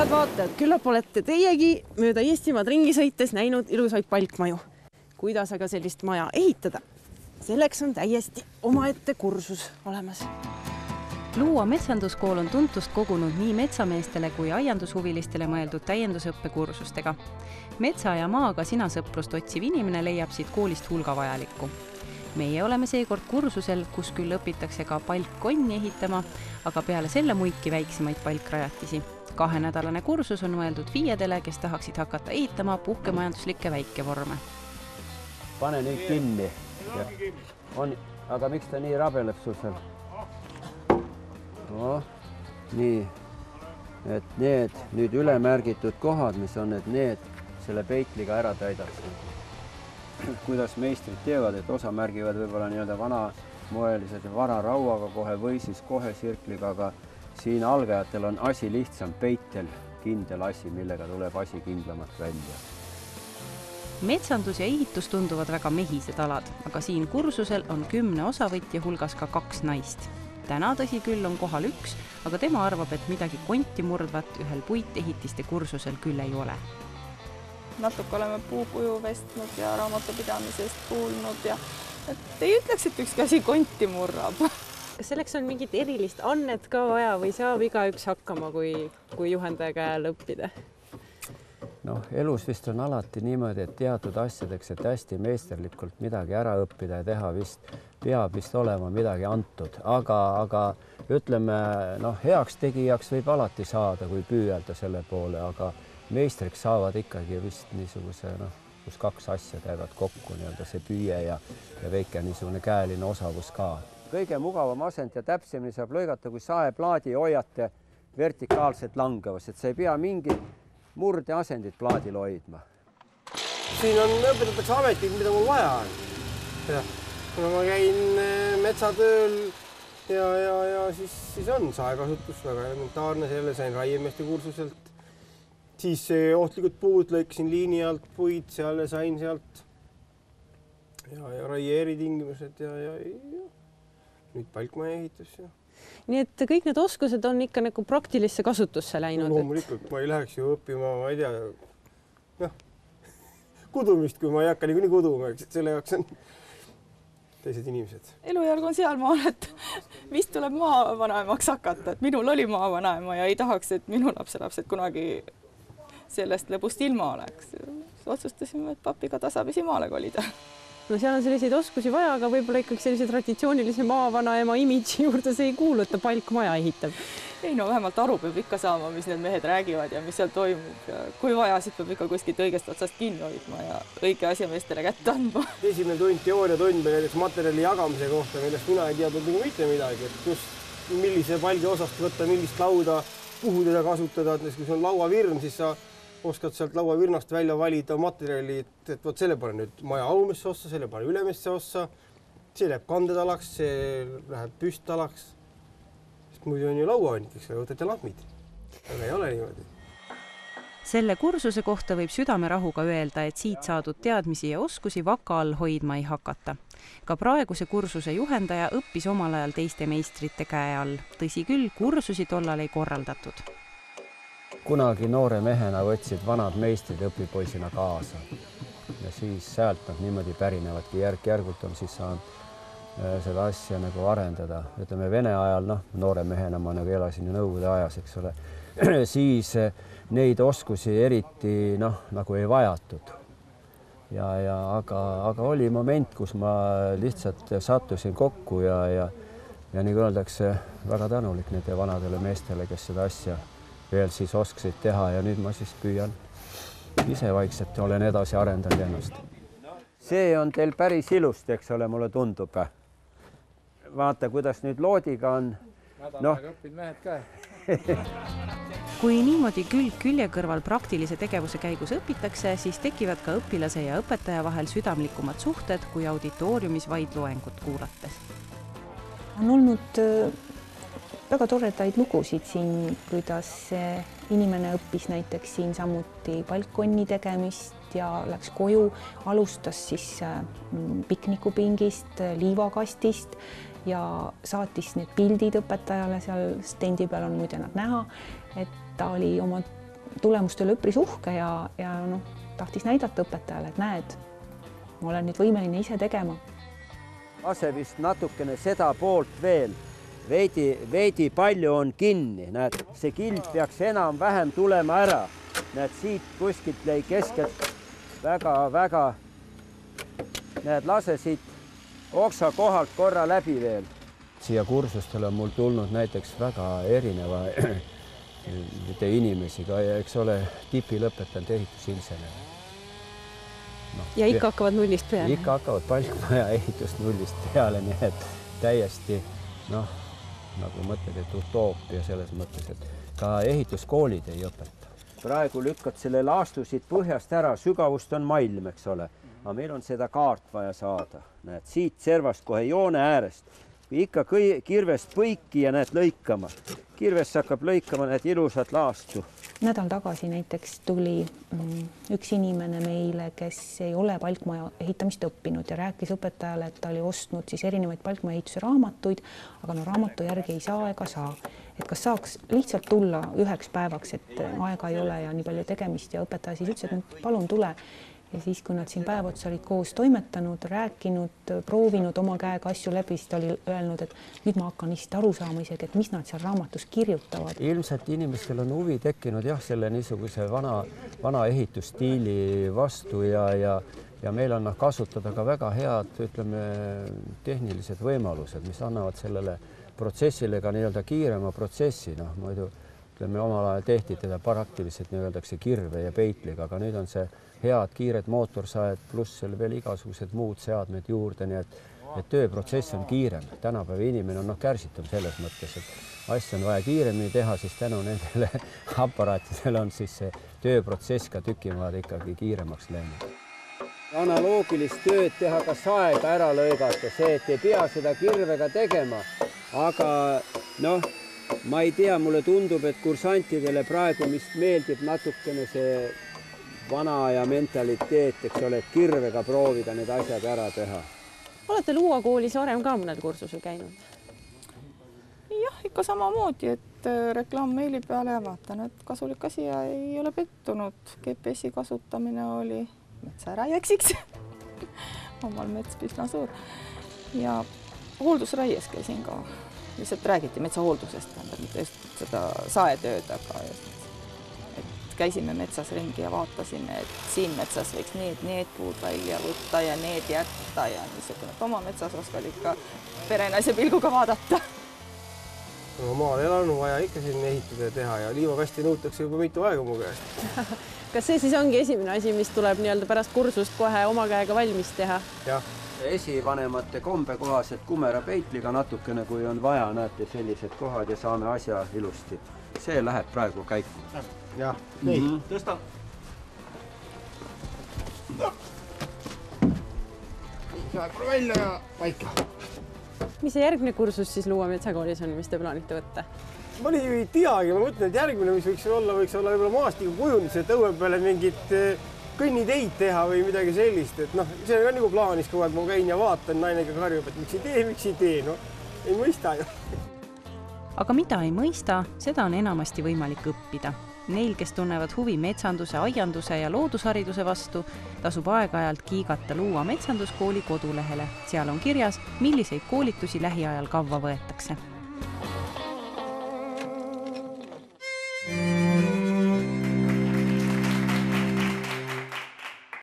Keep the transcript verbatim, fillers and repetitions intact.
head vaatajad, küllap olete teiegi mööda Eestimaad ringi sõites näinud ilusaid palkmaju. Kuidas aga sellist maja ehitada? Selleks on täiesti omaette kursus olemas. Luua metsanduskool on tuntust kogunud nii metsameestele kui aiandushuvilistele mõeldud täiendusõppekursustega. Metsa ja maaga sinasõprust otsiv inimene leiab siit koolist hulga vajalikku. Meie oleme seekord kursusel, kus küll õpitakse ka palkkonni ehitama, aga peale selle muidki väiksemaid palkrajatisi. Kahenädalane kursus on mõeldud viiedele, kes tahaksid hakata ehitama puhkemajanduslikke väikevorme. Pane nüüd kinni. On, aga miks ta nii rabeleb sul seal? No, nii, et need nüüd ülemärgitud kohad, mis on need, need selle peitliga ära täidaks. Kuidas meistrid teevad, et osa märgivad võib-olla nii-öelda vanamoelised vararauaga kohe või siis kohe sirkliga, aga siin algajatel on asi lihtsam peitel, kindel asi, millega tuleb asi kindlamalt välja. Metsandus ja ehitus tunduvad väga mehised alad, aga siin kursusel on kümne osavõtja hulgas ka kaks naist. Täna tõsi küll on kohal üks, aga tema arvab, et midagi konti murdvat ühel puitehitiste kursusel küll ei ole. Natuke oleme puukuju vestnud ja raamatupidamisest kuulnud ja et ei ütleks, et ükski asi konti murrab. Kas selleks on mingit erilist annet ka vaja või saab igaüks hakkama, kui, kui juhendaja käel õppida? Noh, elus vist on alati niimoodi, et teatud asjadeks, et hästi meisterlikult midagi ära õppida ja teha vist, peab vist olema midagi antud. Aga, aga ütleme, noh, heaks tegijaks võib alati saada, kui püüelda selle poole, aga meistriks saavad ikkagi vist niisuguse, noh, kus kaks asja käivad kokku, nii-öelda see püüe ja, ja väike niisugune käeline osavus ka. Kõige mugavam asend ja täpsemini saab lõigata, kui saeplaadi hoiate vertikaalselt langevas, et sa ei pea mingi murde asendit plaadil hoidma. Siin on õpetatakse ametid, mida mul vaja on. Ja, kuna ma käin metsatööl ja, ja, ja siis, siis on saekasutus väga elementaarne, selle sain raiemeeste kursuselt. Siis ohtlikud puud lõikasin liini alt puid, seal sain sealt ja, ja raie eritingimused ja, ja, ja nüüd palkmaja ehitus. Ja. Nii et kõik need oskused on ikka nagu praktilisse kasutusse läinud. Loomulikult, ma ei läheks ju õppima, ma ei tea, noh, kudumist, kui ma ei hakka nii kuduma, eks, et selle jaoks on teised inimesed. Elujärg on sealmaal, et vist tuleb maavanaemaks hakata, et minul oli maavanaema ja ei tahaks, et minu lapselapsed kunagi sellest lõbust ilma oleks. Otsustasime, et papiga tasapisi maale kolida. No seal on selliseid oskusi vaja, aga võib-olla ikkagi sellise traditsioonilise maavanaema imidži juurde see ei kuulu, et ta palkmaja ehitab. Ei no vähemalt aru peab ikka saama, mis need mehed räägivad ja mis seal toimub. Ja kui vaja, siis peab ikka kuskilt õigest otsast kinni hoidma ja õige asja meestele kätte andma. Esimene tund, teooria tund näiteks materjali jagamise kohta, millest mina ei teadnud nagu mitte midagi, et just millise palgi osast võtta, millist lauda, kuhu teda kasutada, et kui on lauavirn, siis sa oskad sealt lauavirnast välja valida materjali, et, et võt selle pane nüüd maja alumesse ossa, selle pane ülemesse ossa, see läheb kandetalaks, see läheb püsttalaks. Sest muidu on ju lauaoniks, võtate lahmid. Aga ei ole niimoodi. Selle kursuse kohta võib südamerahuga öelda, et siit saadud teadmisi ja oskusi vaka all hoidma ei hakata. Ka praeguse kursuse juhendaja õppis omal ajal teiste meistrite käe all. Tõsi küll, kursusi tollal ei korraldatud. Kunagi noore mehena võtsid vanad meistrid õpipoisina kaasa ja siis sealt nad niimoodi pärinevadki. Järk-järgult on siis saanud seda asja nagu arendada. Ütleme, Vene ajal, noh, noore mehena ma nagu elasin ju Nõukogude ajas, eks ole, siis neid oskusi eriti, noh, nagu ei vajatud. Ja, ja, aga, aga oli moment, kus ma lihtsalt sattusin kokku ja, ja, ja nii öeldakse väga tänulik nende vanadele meestele, kes seda asja veel siis oskasid teha ja nüüd ma siis püüan ise vaikselt olen edasi arendanud ennast. See on teil päris ilust, eks ole, mulle tundub. Vaata, kuidas nüüd loodiga on. Nädal aega õppinud mehed ka. Kui niimoodi külg külje kõrval praktilise tegevuse käigus õpitakse, siis tekivad ka õpilase ja õpetaja vahel südamlikumad suhted, kui auditooriumis vaid loengut kuulates. On olnud väga toredaid lugusid siin, kuidas inimene õppis näiteks siin samuti palkkonni tegemist ja läks koju, alustas siis piknikupingist, liivakastist ja saatis need pildid õpetajale, seal stendi peal on muide nad näha, et ta oli oma tulemuste üle üpris uhke ja, ja noh, tahtis näidata õpetajale, et näed, ma olen nüüd võimeline ise tegema. Lase vist natukene seda poolt veel, veidi, veidi palju on kinni, näed, see kild peaks enam-vähem tulema ära. Näed, siit kuskilt lõi keskelt väga, väga, näed, lase siit oksa kohalt korra läbi veel. Siia kursustele on mul tulnud näiteks väga erineva inimesi ka, ja eks ole, tipi lõpetanud ehitusinsener. No, ja ikka hakkavad nullist peale. Ikka hakkavad palkmaja ehitust nullist peale, nii et täiesti, noh, nagu mõtled, et utoopia selles mõttes, et ka ehituskoolid ei õpeta. Praegu lükkad selle laastu siit põhjast ära, sügavust on mailm, eks ole, aga meil on seda kaart vaja saada. Näed, siit servast kohe joone äärest, ikka kirvest põiki ja näed lõikama. Kirvest hakkab lõikama, näed ilusat laastu. Nädal tagasi näiteks tuli üks inimene meile, kes ei ole palkmaja ehitamist õppinud ja rääkis õpetajale, et ta oli ostnud siis erinevaid palkmaja ehituse raamatuid, aga no raamatu järgi ei saa ega saa. Et kas saaks lihtsalt tulla üheks päevaks, et aega ei ole ja nii palju tegemist ja õpetaja siis ütles, et palun tule. Ja siis, kui nad siin päev otsa olid koos toimetanud, rääkinud, proovinud oma käega asju läbi, siis ta oli öelnud, et nüüd ma hakkan lihtsalt aru saama isegi, et mis nad seal raamatus kirjutavad. Ilmselt inimestel on huvi tekkinud jah, selle niisuguse vana, vana ehitusstiili vastu ja, ja, ja meil on kasutada ka väga head, ütleme, tehnilised võimalused, mis annavad sellele protsessile ka nii-öelda kiirema protsessi. Noh, muidu, ütleme, omal ajal tehti teda praktiliselt nii-öeldakse kirve ja peitliga, aga nüüd on see head kiired mootorsajad, pluss seal veel igasugused muud seadmed juurde, nii et, et tööprotsess on kiirem. Tänapäeva inimene on noh, kärsitum selles mõttes, et asja on vaja kiiremini teha, siis tänu nendele aparaatidele on siis see tööprotsess ka tükimaad ikkagi kiiremaks läinud. Analoogilist tööd teha ka saega ära lõigata, see, et ei pea seda kirvega tegema, aga noh, ma ei tea, mulle tundub, et kursantidele praegu, mis meeldib natukene see vana ja mentaliteet, eks ole, et kirvega proovida need asjad ära teha. Olete Luua koolis varem ka mõnel kursusel käinud? Jah, ikka samamoodi, et reklaammeili peale ja vaatan, et kasulik asi ja ei ole pettunud. G P S-i kasutamine oli metsa ära jäksiks. Omal mets pisna suur. Ja hooldusraies käisin ka. Lihtsalt räägiti metsa hooldusest, mitte just seda saetööd, aga just käisime metsas ringi ja vaatasime, et siin metsas võiks need, need puud välja võtta ja need jätta ja niisugune, et oma metsas oskal ikka perenaise pilguga vaadata. No, maal elanu vaja ikka siin ehitada ja teha ja liivakasti nõutakse juba mitu aega mu käest. Kas see siis ongi esimene asi, mis tuleb nii-öelda pärast kursust kohe oma käega valmis teha? Jah. Esivanemate kombe kohased kumera peitliga natukene, kui on vaja, näete sellised kohad ja saame asja ilusti. See läheb praegu käiku. Jah, nii, mm -hmm. Tõsta. Saab välja ja paika. Mis see järgmine kursus siis Luua metsakoolis on, mis te plaanite võtta? Ma ei teagi, ma mõtlen, et järgmine, mis võiks olla, võiks olla võib-olla maastikukujundus, et õue peale mingit kõnniteid teha või midagi sellist, et noh, see on nagu plaanis kogu aeg, ma käin ja vaatan, nainega karjub, et miks ei tee, miks ei tee, no ei mõista ju. Aga mida ei mõista, seda on enamasti võimalik õppida. Neil, kes tunnevad huvi metsanduse, aianduse ja loodushariduse vastu, tasub aeg-ajalt kiigata Luua metsanduskooli kodulehele. Seal on kirjas, milliseid koolitusi lähiajal kavva võetakse.